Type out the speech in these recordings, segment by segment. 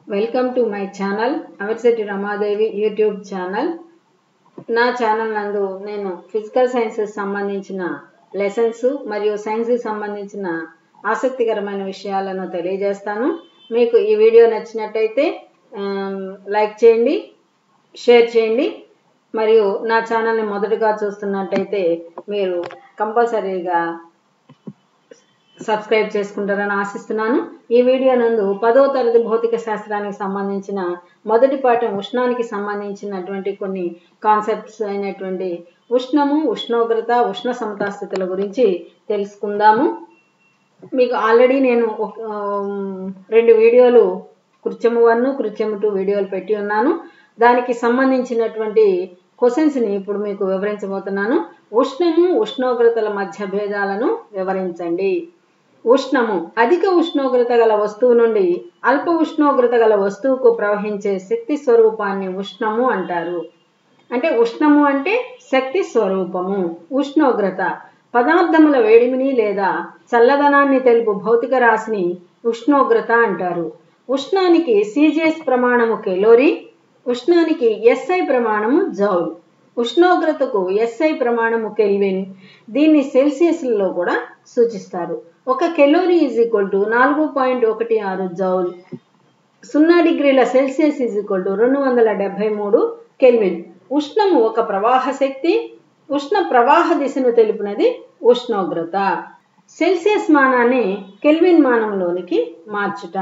Welcome to my channel Amarshetti Ramadevi YouTube channel. నా channel నందు నేను ఫిజికల్ సైన్సెస్ సంబంధించిన లెసన్స్ మరియు సైన్స్కి సంబంధించిన ఆసక్తికరమైన విషయాలను తెలియజేస్తాను. మీకు ఈ వీడియో నచ్చినట్టయితే లైక్ చేయండి, షేర్ చేయండి. మరియు నా ఛానల్ని మొదటగా చూస్తున్నట్టయితే మీరు కంపల్సరీగా సబ్స్క్రైబ్ చేసుకుంటారని ఆశిస్తున్నాను. ఈ వీడియో నందు 10వ తరగతి భౌతిక శాస్త్రానికి సంబంధించిన మొదటి పాఠం ఉష్ణానికి సంబంధించినటువంటి కొన్ని కాన్సెప్ట్స్ అయినటువంటి ఉష్ణము, ఉష్ణోగ్రత, ఉష్ణ సమతా స్థితుల గురించి తెలుసుకుందాము. మీకు ఆల్రెడీ నేను 2 వీడియోలు కృత్యము 1, కృత్యము 2 వీడియోలు పెట్టి ఉన్నాను. దానికి సంబంధించినటువంటి క్వశ్చన్స్ని ఇప్పుడు మీకు వివరించబోతున్నాను. ఉష్ణము, ఉష్ణోగ్రతల మధ్య భేదాలను వివరించండి. ఉష్ణము అధిక ఉష్ణోగ్రత గల వస్తువు నుండి అల్ప ఉష్ణోగ్రత గల వస్తువుకు ప్రవహించే శక్తి స్వరూపాన్ని ఉష్ణము అంటారు. అంటే ఉష్ణము అంటే శక్తి స్వరూపము. ఉష్ణోగ్రత పదార్థముల వేడిమిని లేదా చల్లదనాన్ని తెలుపు భౌతిక రాశిని ఉష్ణోగ్రత అంటారు. ఉష్ణానికి సిజిఎస్ ప్రమాణము కెలోరీ, ఉష్ణానికి ఎస్ఐ ప్రమాణము జౌల్, ఉష్ణోగ్రతకు ఎస్ఐ ప్రమాణము కెల్విన్. దీన్ని సెల్సియస్లలో కూడా సూచిస్తారు. 1 calorie is equal to 4.16 joule. 0 డిగ్రీల Celsius is equal to 273 kelvin. ఉష్ణము ఒక ప్రవాహ శక్తి. ఉష్ణ ప్రవాహ దిశను తెలుపునది ఉష్ణోగ్రత. Celsius మానాన్ని kelvin మానంలోనికి మార్చుట.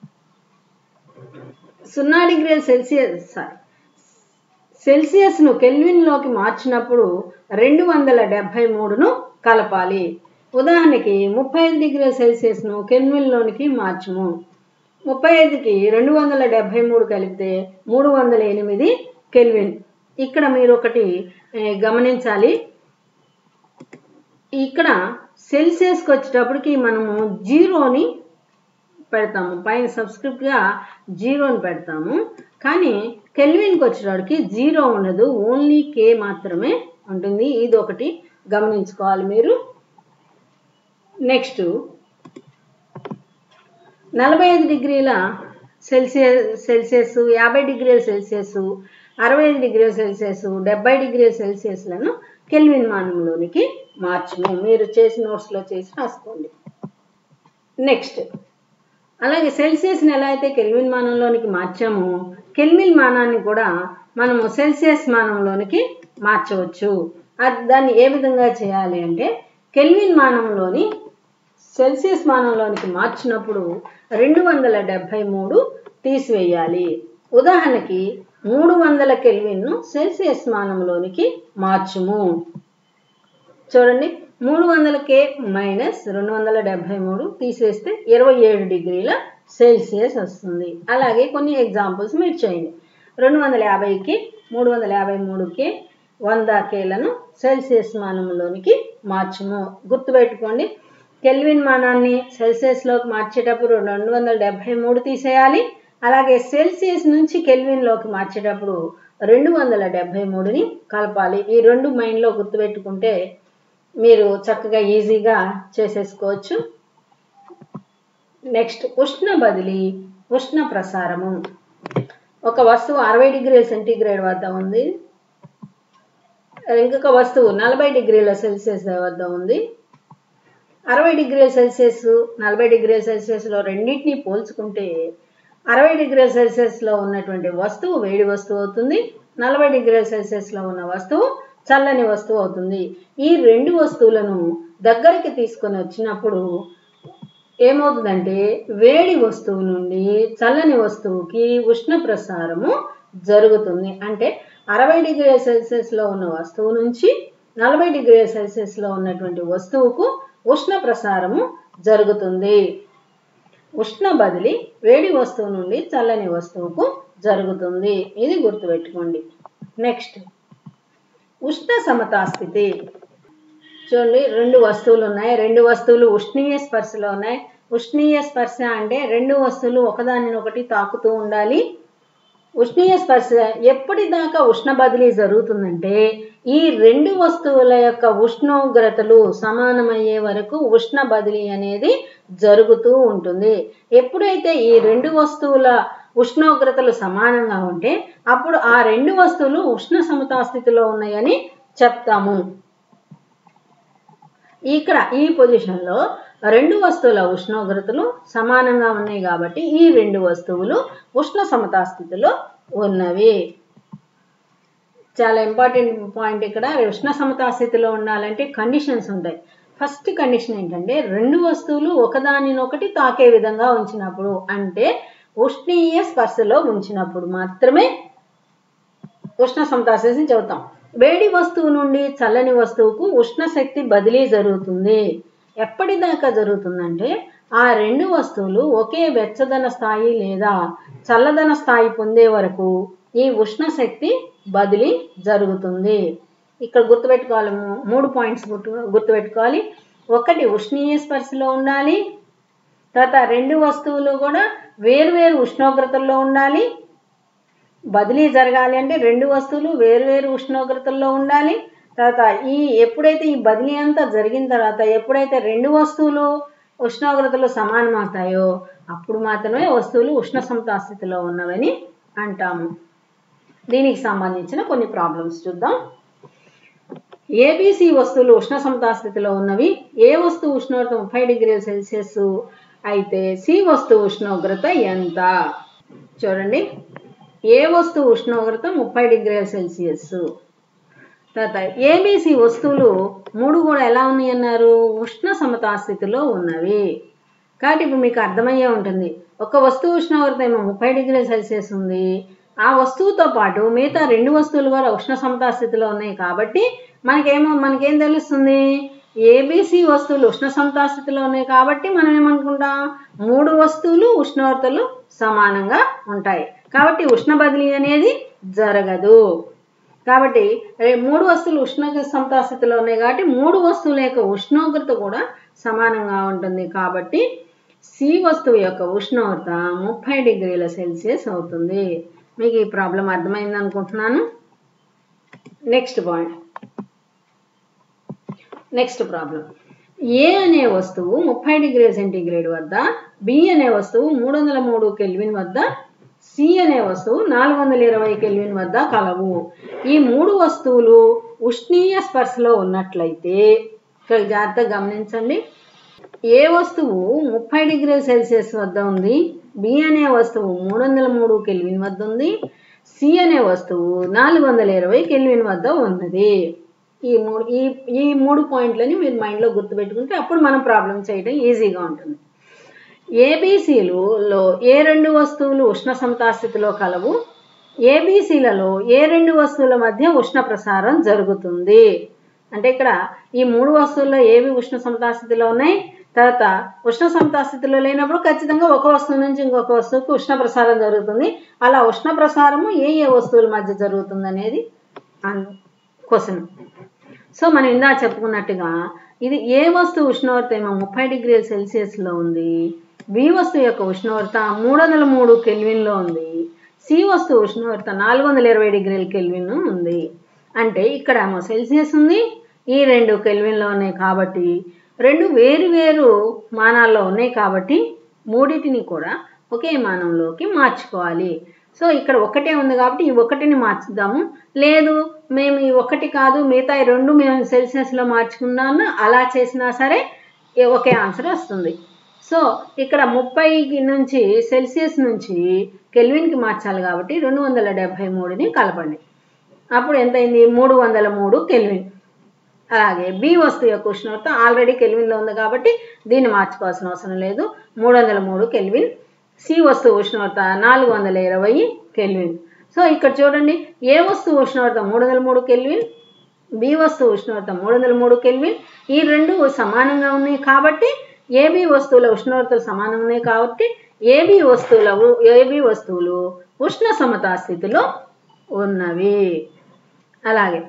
0 డిగ్రీల సెల్సియస్ను కెల్విన్లోకి మార్చినప్పుడు 273ను కలపాలి. ఉదాహరణకి 35 డిగ్రీల సెల్సియస్ను కెల్విన్లోనికి మార్చుము. 35కి 273 కలిపితే 308 కెల్విన్. ఇక్కడ మీరు ఒకటి గమనించాలి. ఇక్కడ సెల్సియస్కి వచ్చేటప్పటికి మనము 0ని పెడతాము, పైన సబ్స్క్రిప్ట్గా 0ని పెడతాము. కానీ కెల్విన్కి వచ్చేటప్పటికి 0 ఉండదు, ఓన్లీ కే మాత్రమే ఉంటుంది. ఇది ఒకటి గమనించుకోవాలి మీరు. నెక్స్ట్ 45 డిగ్రీల సెల్సియస్, 50 డిగ్రీల సెల్సియస్, 65 డిగ్రీల సెల్సియస్, 70 డిగ్రీల సెల్సియస్లను కెల్విన్ మానంలోనికి మార్చుము. మీరు చేసి నోట్స్లో చేసి రాసుకోండి. నెక్స్ట్ అలాగే సెల్సియస్ని ఎలా అయితే కెల్విన్ మానంలోనికి మార్చామో కెల్విన్ మానాన్ని కూడా మనము సెల్సియస్ మానంలోనికి మార్చవచ్చు. దాన్ని ఏ విధంగా చేయాలి అంటే కెల్విన్ మానంలోని సెల్సియస్ మానంలోనికి మార్చినప్పుడు 273 తీసివేయాలి. ఉదాహరణకి 300 కెల్విన్ను సెల్సియస్ మానంలోనికి మార్చుము. చూడండి, 300K మైనస్ 273 తీసేస్తే 27 డిగ్రీల సెల్సియస్ వస్తుంది. అలాగే కొన్ని ఎగ్జాంపుల్స్ మీరు చేయండి. 250కి 353కి 100Kలను సెల్సియస్ మానంలోనికి మార్చుము. గుర్తుపెట్టుకోండి, కెల్విన్ మానాన్ని సెల్సియస్లోకి మార్చేటప్పుడు 273 తీసేయాలి. అలాగే సెల్సియస్ నుంచి కెల్విన్లోకి మార్చేటప్పుడు 273ని కలపాలి. ఈ 2 మైండ్లో గుర్తుపెట్టుకుంటే మీరు చక్కగా ఈజీగా చేసేసుకోవచ్చు. నెక్స్ట్ ఉష్ణ బదిలీ, ఉష్ణ ప్రసారము. ఒక వస్తువు 60 డిగ్రీల సెంటీగ్రేడ్ వద్ద ఉంది, ఇంకొక వస్తువు 40 డిగ్రీల సెల్సియస్ వద్ద ఉంది. 60 డిగ్రీల సెల్సియస్, 40 డిగ్రీల సెల్సియస్లో రెండింటిని పోల్చుకుంటే 60 డిగ్రీల సెల్సియస్లో ఉన్నటువంటి వస్తువు వేడి వస్తువు అవుతుంది, 40 డిగ్రీల సెల్సియస్లో ఉన్న వస్తువు చల్లని వస్తువు అవుతుంది. ఈ 2 వస్తువులను దగ్గరికి తీసుకొని వచ్చినప్పుడు ఏమవుతుందంటే వేడి వస్తువు నుండి చల్లని వస్తువుకి ఉష్ణ ప్రసారము జరుగుతుంది. అంటే 60 డిగ్రీల సెల్సియస్లో ఉన్న వస్తువు నుంచి 40 డిగ్రీల సెల్సియస్లో ఉన్నటువంటి వస్తువుకు ఉష్ణ ప్రసారము జరుగుతుంది. ఉష్ణ బదిలీ వేడి వస్తువు నుండి చల్లని వస్తువుకు జరుగుతుంది. ఇది గుర్తుపెట్టుకోండి. నెక్స్ట్ ఉష్ణ సమతా స్థితి. చూడండి, 2 వస్తువులు ఉన్నాయి. 2 వస్తువులు ఉష్ణీయ స్పర్శలో ఉన్నాయి. ఉష్ణీయ స్పర్శ అంటే 2 వస్తువులు ఒకదానినొకటి తాకుతూ ఉండాలి. ఉష్ణీయ స్పర్శ ఎప్పటిదాకా ఉష్ణ బదిలీ జరుగుతుందంటే ఈ 2 వస్తువుల యొక్క ఉష్ణోగ్రతలు సమానమయ్యే వరకు ఉష్ణ బదిలీ అనేది జరుగుతూ ఉంటుంది. ఎప్పుడైతే ఈ 2 వస్తువుల ఉష్ణోగ్రతలు సమానంగా ఉంటే అప్పుడు ఆ రెండు వస్తువులు ఉష్ణ సమతా స్థితిలో ఉన్నాయని చెప్తాము. ఇక్కడ ఈ పొజిషన్లో రెండు వస్తువుల ఉష్ణోగ్రతలు సమానంగా ఉన్నాయి కాబట్టి ఈ రెండు వస్తువులు ఉష్ణ సమతా స్థితిలో ఉన్నవి. చాలా ఇంపార్టెంట్ పాయింట్ ఇక్కడ. ఉష్ణ సమతా స్థితిలో ఉండాలంటే కండిషన్స్ ఉంటాయి. ఫస్ట్ కండిషన్ ఏంటంటే రెండు వస్తువులు ఒకదానినొకటి తాకే విధంగా ఉంచినప్పుడు, అంటే ఉష్ణీయ స్పర్శలో ఉంచినప్పుడు మాత్రమే ఉష్ణ సమతా స్థితిని చెబుతాం. వేడి వస్తువు నుండి చల్లని వస్తువుకు ఉష్ణ శక్తి బదిలీ జరుగుతుంది. ఎప్పటిదాకా జరుగుతుందంటే ఆ రెండు వస్తువులు ఒకే వెచ్చదన స్థాయి లేదా చల్లదన స్థాయి పొందే వరకు ఈ ఉష్ణ శక్తి బదిలీ జరుగుతుంది. ఇక్కడ గుర్తుపెట్టుకోవాలి, 3 పాయింట్స్ గుర్తుపెట్టుకోవాలి. ఒకటి ఉష్ణీయ స్పర్శలో ఉండాలి, తర్వాత రెండు వస్తువులు కూడా వేరువేరు ఉష్ణోగ్రతల్లో ఉండాలి. బదిలీ జరగాలి అంటే రెండు వస్తువులు వేరువేరు ఉష్ణోగ్రతల్లో ఉండాలి. తర్వాత ఎప్పుడైతే ఈ బదిలీ అంతా జరిగిన తర్వాత ఎప్పుడైతే రెండు వస్తువులు ఉష్ణోగ్రతలు సమానమవుతాయో అప్పుడు మాత్రమే వస్తువులు ఉష్ణ సమతా స్థితిలో ఉన్నవని అంటాము. దీనికి సంబంధించిన కొన్ని ప్రాబ్లమ్స్ చూద్దాం. ఏబిసి వస్తువులు ఉష్ణ సమతా స్థితిలో ఉన్నవి. ఏ వస్తువు ఉష్ణోగ్రత 30 డిగ్రీల సెల్సియస్ అయితే సి వస్తువు ఉష్ణోగ్రత ఎంత? చూడండి, ఏ వస్తువు ఉష్ణోగ్రత 30 డిగ్రీల సెల్సియస్. తర్వాత ఏబిసి వస్తువులు మూడు కూడా ఎలా ఉన్నాయి అన్నారు? ఉష్ణ సమతా స్థితిలో ఉన్నవి. కాబట్టి ఇప్పుడు మీకు అర్థమయ్యే ఉంటుంది, ఒక వస్తువు ఉష్ణోగ్రత ఏమో 30 డిగ్రీల సెల్సియస్ ఉంది, ఆ వస్తువుతో పాటు మిగతా రెండు వస్తువులు కూడా ఉష్ణ సమతా స్థితిలో ఉన్నాయి. కాబట్టి మనకేం తెలుస్తుంది? ఏబిసి వస్తువులు ఉష్ణ సమతా స్థితిలో ఉన్నాయి కాబట్టి మనం ఏమనుకుంటాం, మూడు వస్తువులు ఉష్ణోగ్రతలు సమానంగా ఉంటాయి కాబట్టి ఉష్ణ బదిలీ అనేది జరగదు. కాబట్టి మూడు వస్తువులు ఉష్ణ సమతా స్థితిలో ఉన్నాయి కాబట్టి మూడు వస్తువుల యొక్క ఉష్ణోగ్రత కూడా సమానంగా ఉంటుంది. కాబట్టి సి వస్తువు యొక్క ఉష్ణోగ్రత 30 డిగ్రీల సెల్సియస్ అవుతుంది. మీకు ఈ ప్రాబ్లం అర్థమైంది అనుకుంటున్నాను. Next problem. ఏ అనే వస్తువు 30 డిగ్రీల సెంటీగ్రేడ్ వద్ద, బి అనే వస్తువు 303 కెల్విన్ వద్ద, సి అనే వస్తువు 420 కెల్విన్ వద్ద కలవు. ఈ మూడు వస్తువులు ఉష్ణీయ స్పర్శలో ఉన్నట్లయితే ఇక్కడ జాగ్రత్తగా గమనించండి. ఏ వస్తువు 30 డిగ్రీల సెల్సియస్ వద్ద ఉంది, బి అనే వస్తువు 303 కెల్విన్ వద్ద ఉంది, సి అనే వస్తువు 420 కెల్విన్ వద్ద ఉన్నది. ఈ మూడు పాయింట్లని మీరు మైండ్లో గుర్తుపెట్టుకుంటే అప్పుడు మనం ప్రాబ్లం చేయడం ఈజీగా ఉంటుంది. ఏబిసిలలో ఏ రెండు వస్తువులు ఉష్ణ సమతా స్థితిలో కలవు? ఏబిసిలలో ఏ రెండు వస్తువుల మధ్య ఉష్ణ ప్రసారం జరుగుతుంది? అంటే ఇక్కడ ఈ మూడు వస్తువుల్లో ఏవి ఉష్ణ సమతా స్థితిలో ఉన్నాయి, తర్వాత ఉష్ణ సమతా స్థితిలో లేనప్పుడు ఖచ్చితంగా ఒక వస్తువు నుంచి ఇంకొక వస్తువుకు ఉష్ణ ప్రసారం జరుగుతుంది. అలా ఉష్ణ ప్రసారము ఏ వస్తువుల మధ్య జరుగుతుంది అనేది క్వశ్చన్. సో మనం ఇందా చెప్పుకున్నట్టుగా ఇది ఏ వస్తువు ఉష్ణోగ్రత ఏమో 30 డిగ్రీల సెల్సియస్లో ఉంది, బి వస్తువు యొక్క ఉష్ణోగ్రత 303 కెల్విన్లో ఉంది, సి వస్తువు ఉష్ణోగ్రత 420 డిగ్రీల కెల్విన్ ఉంది. అంటే ఇక్కడ ఏమో సెల్సియస్ ఉంది, ఈ రెండు కెల్విన్లో ఉన్నాయి కాబట్టి రెండు వేరు వేరు మానాల్లో ఉన్నాయి కాబట్టి మూడింటిని కూడా ఒకే మానంలోకి మార్చుకోవాలి. సో ఇక్కడ ఒకటే ఉంది కాబట్టి ఈ ఒకటిని మార్చుదాము. లేదు మేము ఈ ఒకటి కాదు మిగతా ఈ రెండు మేము సెల్సియస్లో మార్చుకున్నాము, అలా చేసినా సరే ఒకే ఆన్సర్ వస్తుంది. సో ఇక్కడ 30 నుంచి సెల్సియస్ నుంచి కెల్విన్కి మార్చాలి కాబట్టి 273ని కలపండి. అప్పుడు ఎంతైంది? 303 కెల్విన్. అలాగే బి వస్తువు యొక్క ఉష్ణోగ్రత ఆల్రెడీ కెల్విన్లో ఉంది కాబట్టి దీన్ని మార్చుకోవాల్సిన అవసరం లేదు, 303 కెల్విన్. సి వస్తువు ఉష్ణోగ్రత 420 కెల్విన్. సో ఇక్కడ చూడండి, ఏ వస్తువు ఉష్ణోగ్రత 303 కెల్విన్, బి వస్తువు ఉష్ణోగ్రత 303 కెల్విన్. ఈ రెండు సమానంగా ఉన్నాయి కాబట్టి ఏబి వస్తువుల ఉష్ణోగ్రతలు సమానంగా ఉన్నాయి కాబట్టి ఏబి వస్తువులు ఉష్ణ సమతా స్థితిలో ఉన్నవి. అలాగే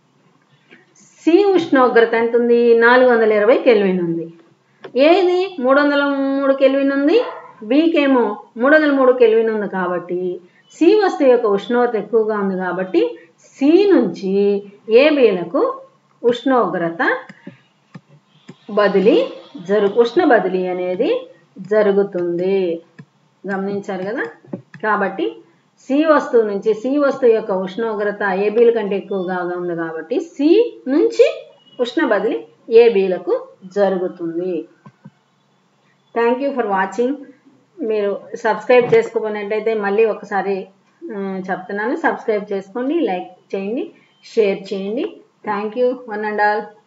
సి ఉష్ణోగ్రత ఎంత ఉంది? 420 కెల్విన్ ఉంది. ఏది 303 కెల్విన్ ఉంది, బికేమో 303 కెల్విన్ ఉంది కాబట్టి సి వస్తువు యొక్క ఉష్ణోగ్రత ఎక్కువగా ఉంది కాబట్టి సి నుంచి ఏబిలకు ఉష్ణోగ్రత బదిలీ ఉష్ణ బదిలీ అనేది జరుగుతుంది. గమనించారు కదా? కాబట్టి సి వస్తువు యొక్క ఉష్ణోగ్రత ఏబీల కంటే ఎక్కువగా ఉంది కాబట్టి సి నుంచి ఉష్ణ బదిలీ ఏబీలకు జరుగుతుంది. Thank you for watching. మీరు సబ్స్క్రైబ్ చేసుకోకపోయినట్టయితే మళ్ళీ ఒకసారి చెప్తున్నాను, సబ్స్క్రైబ్ చేసుకోండి, లైక్ చేయండి, షేర్ చేయండి. Thank you one and all.